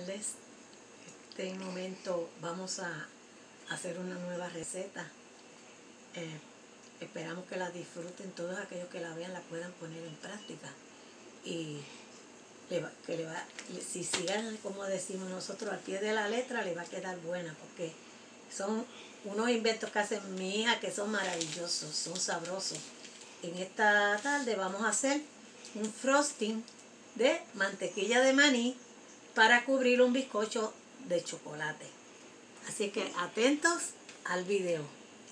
tardes. En este momento vamos a hacer una nueva receta. Esperamos que la disfruten, todos aquellos que la vean la puedan poner en práctica. Y si sigan, como decimos nosotros, al pie de la letra, le va a quedar buena, porque son unos inventos que hace mi hija que son maravillosos, son sabrosos. En esta tarde vamos a hacer un frosting de mantequilla de maní para cubrir un bizcocho de chocolate. Así que atentos al video.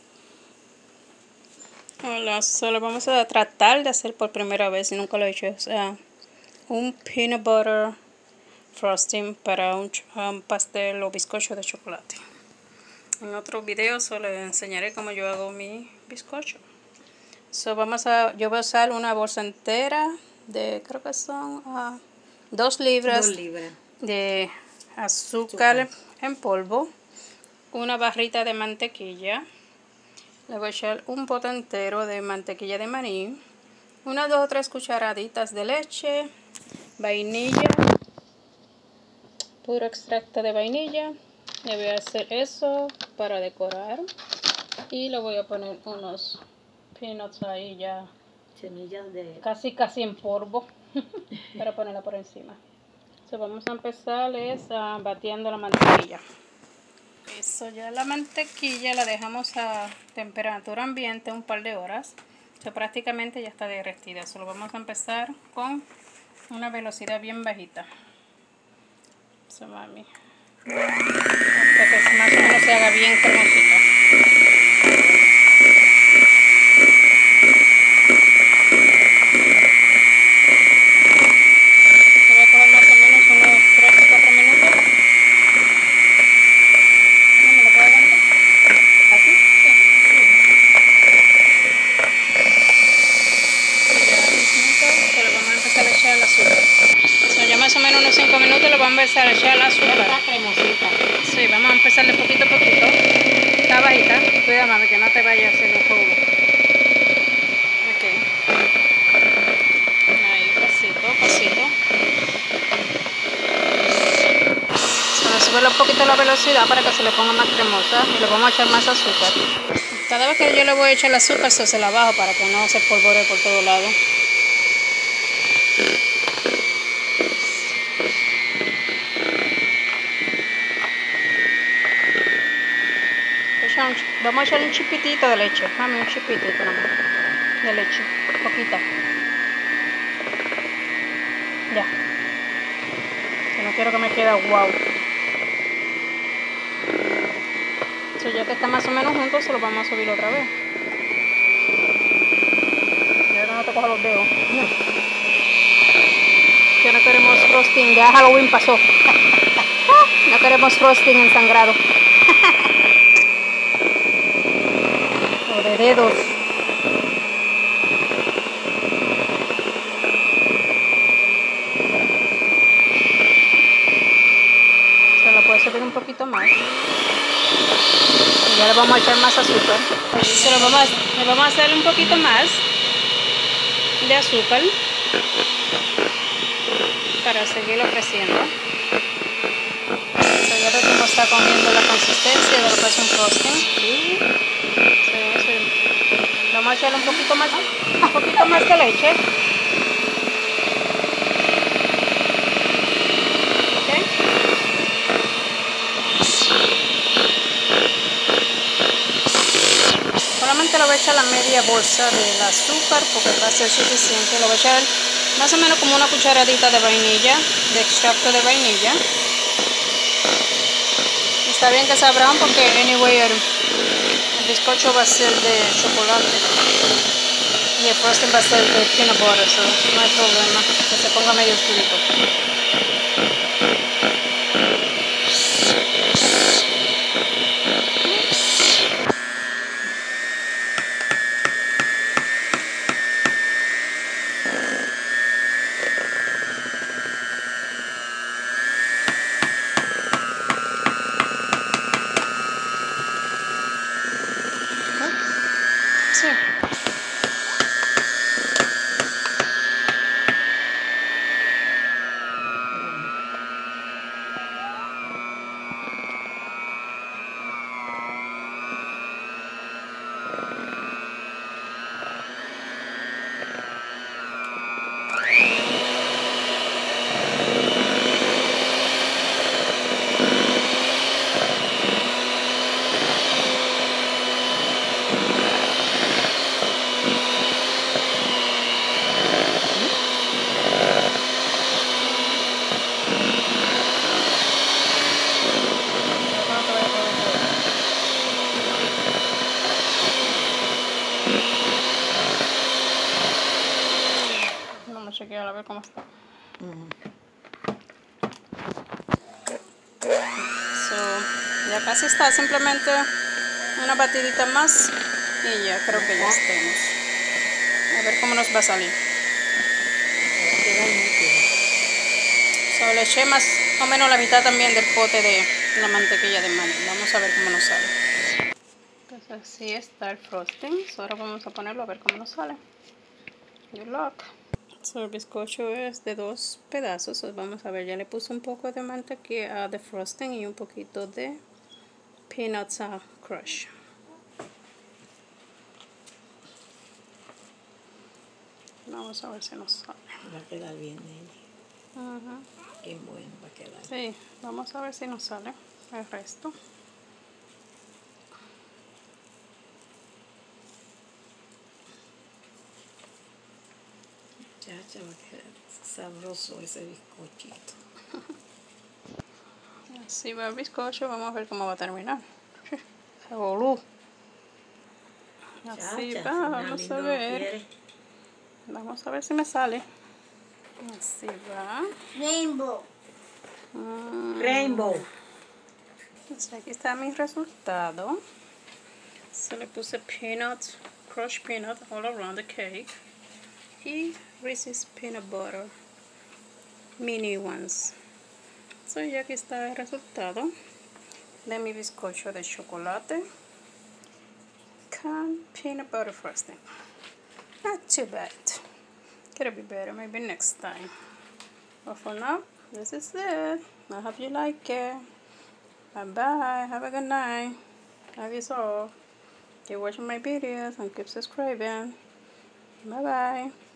Hola, solo vamos a tratar de hacer por primera vez, nunca lo he hecho, o sea, un peanut butter frosting para un pastel o bizcocho de chocolate. En otro video solo les enseñaré cómo yo hago mi bizcocho. Yo voy a usar una bolsa entera de, creo que son 2 libras, 2 libras de azúcar en polvo, una barrita de mantequilla. Le voy a echar un pote entero de mantequilla de maní, unas 2 o 3 cucharaditas de leche, vainilla, puro extracto de vainilla. Le voy a hacer eso para decorar y le voy a poner unos peanuts ahí ya, semillas de casi en polvo para ponerla por encima. Vamos a empezar batiendo la mantequilla. Eso, ya la mantequilla la dejamos a temperatura ambiente un par de horas. Prácticamente ya está derretida. Solo vamos a empezar con una velocidad bien bajita. Mami, hasta que más o menos se haga bien cremosita. Se va a coger más o menos unos 3 o 4 minutos. ¿No me lo puedo aguantar? ¿Así? Sí. Ya mismito, se le vamos a empezar a echar el azúcar. Ya más o menos unos 5 minutos le vamos a empezar a echar el azúcar. Está cremosita. Sí, vamos a empezar de poquito a poquito. Está bajita. Cuida, mami, que no te vaya a hacer un jugo. Ok. Ahí, pasito, pasito. Vamos a subirle un poquito la velocidad para que se le ponga más cremosa. Y le vamos a echar más azúcar. Cada vez que yo le voy a echar el azúcar, se la bajo para que no se polvoree por todos lados. Vamos a echar un chipitito de leche, mami, un chipitito nomás de leche, poquita. Ya. Que no quiero que me quede guau. Ya que está más o menos juntos, se lo vamos a subir otra vez. Ya que no te cojo los dedos. Que no queremos frosting, ya Halloween pasó. No queremos frosting ensangrado. O de dedos. Se la puede subir un poquito más. Y ya le vamos a echar más azúcar. Le vamos a hacer un poquito más de azúcar para seguirlo creciendo. Ya veo cómo está cogiendo la consistencia de lo que es un frosting. Sí. Vamos a echarle un poquito más de leche. Okay. Solamente le voy a echar la media bolsa del azúcar porque va a ser suficiente. Le voy a echar más o menos como una cucharadita de vainilla, de extracto de vainilla. Está bien que sea brown porque anyway el bizcocho va a ser de chocolate y el frosting va a ser de peanut butter, so no hay problema que se ponga medio oscurito. Sí. ver cómo está. Ya casi está, simplemente una batidita más y ya creo que ya estemos. A ver cómo nos va a salir. Le eché más o menos la mitad también del pote de la mantequilla de maní. Vamos a ver cómo nos sale. Pues así está el frosting. Ahora vamos a ponerlo a ver cómo nos sale. Good luck. El bizcocho es de 2 pedazos. Vamos a ver, ya le puse un poco de mantequilla de frosting y un poquito de peanuts crush. Vamos a ver si nos sale. Va a quedar bien, ella. Qué bueno va a quedar. Sí, vamos a ver si nos sale el resto. Chacha, va a quedar sabroso ese bizcochito. Así va el bizcocho, vamos a ver cómo va a terminar. Se voló. Así Chacha, va, vamos a ver. Vamos a ver si me sale. Así va. Rainbow. Rainbow. Pues aquí está mi resultado. Se le puse peanut, crushed peanut all around the cake. Y Reese's peanut butter mini ones. So ya aquí está el resultado de mi bizcocho de chocolate con peanut butter frosting. Not too bad. Could be better maybe next time. But for now, this is it. I hope you like it. Bye bye. Have a good night. Love you all. Keep watching my videos and keep subscribing. Bye bye.